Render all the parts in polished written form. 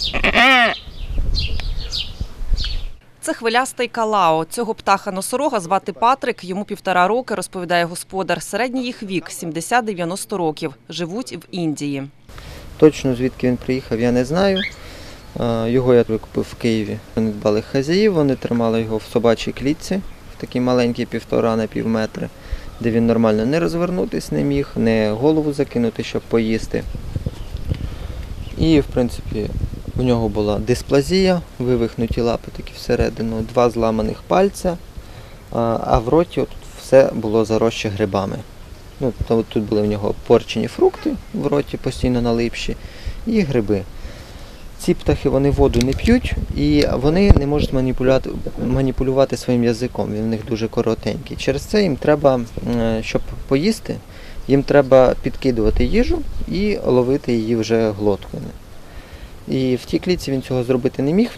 Це хвилястий калао. Цього птаха-носорога звати Патрик, йому 1,5 роки, розповідає господар. Середній їх вік – 70-90 років. Живуть в Індії. Точно звідки він приїхав, я не знаю. Його я викупив в Києві. Вони дбали хазяїв, вони тримали його в собачій клітці, в такій маленькій 1,5 на пів метри, де він нормально не розвернутись не міг, не голову закинути, щоб поїсти. І, в принципі, у нього була дисплазія, вивихнуті лапи такі всередину, 2 зламаних пальця, а в роті от все було заросше грибами. Тут були в нього порчені фрукти в роті, постійно налипші, і гриби. Ці птахи, вони воду не п'ють і вони не можуть маніпулювати своїм язиком, він у них дуже коротенький. Через це їм треба, щоб поїсти, їм треба підкидувати їжу і ловити її вже глоткою. І в тій клітці він цього зробити не міг.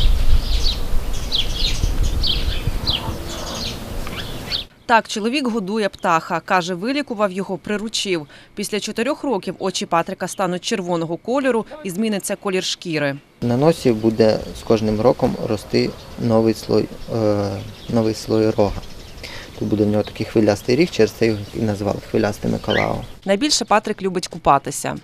Так, чоловік годує птаха. Каже, вилікував його, приручив. Після 4 років очі Патрика стануть червоного кольору і зміниться колір шкіри. На носі буде з кожним роком рости новий слой рога. Тут буде в нього такий хвилястий ріг, через це його і назвали хвилястими калао. Найбільше Патрик любить купатися.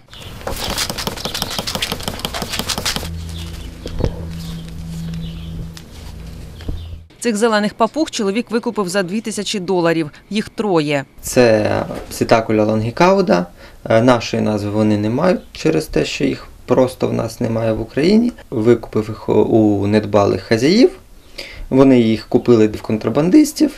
Цих зелених папуг чоловік викупив за $2000. Їх 3. Це Пситакуля лонгікауда. Нашої назви вони не мають через те, що їх просто в нас немає в Україні. Викупив їх у недбалих хазяїв. Вони їх купили в контрабандистів.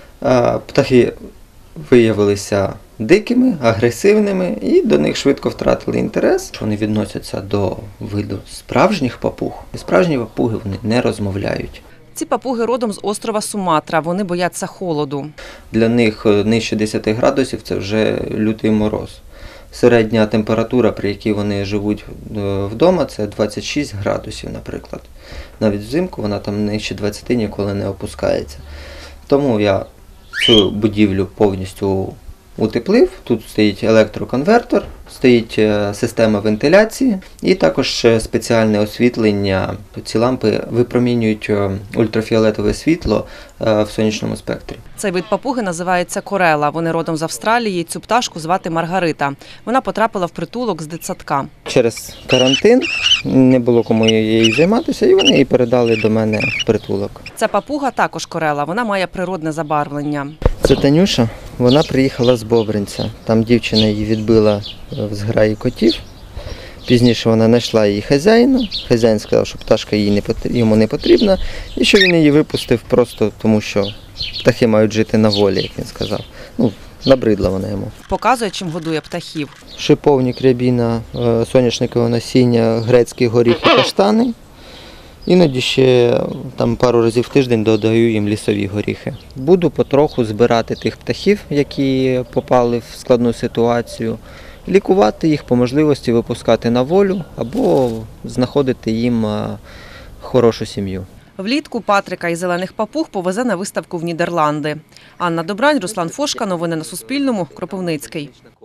Птахи виявилися дикими, агресивними і до них швидко втратили інтерес. Вони відносяться до виду справжніх папуг. Справжні папуги вони не розмовляють. Ці папуги родом з острова Суматра, вони бояться холоду. Для них нижче 10 градусів – це вже лютий мороз. Середня температура, при якій вони живуть вдома, це 26 градусів, наприклад. Навіть взимку вона там нижче 20 ніколи не опускається. Тому я цю будівлю повністю утеплив. Тут стоїть електроконвертор, стоїть система вентиляції і також спеціальне освітлення. Ці лампи випромінюють ультрафіолетове світло в сонячному спектрі. Цей вид папуги називається корела. Вони родом з Австралії. Цю пташку звати Маргарита. Вона потрапила в притулок з дитсадка. Через карантин не було кому їй займатися, і вони її передали до мене в притулок. Ця папуга також корела. Вона має природне забарвлення. Це Танюша. Вона приїхала з Бобринця. Там дівчина її відбила в зграї котів. Пізніше вона знайшла її хазяїна. Хазяїн сказав, що пташка йому не потрібна і що він її випустив просто тому, що птахи мають жити на волі, як він сказав. Набридла вона йому. Показує, чим годує птахів. Шиповник, рябіна, соняшникове насіння, грецькі горіхи, каштани. Іноді ще пару разів в тиждень додаю їм лісові горіхи. Буду потроху збирати тих птахів, які попали в складну ситуацію, лікувати їх, по можливості випускати на волю або знаходити їм хорошу сім'ю. Влітку Патрика і зелених папуг повезе на виставку в Нідерланди. Анна Добрань, Руслан Фошка. Новини на Суспільному. Кропивницький.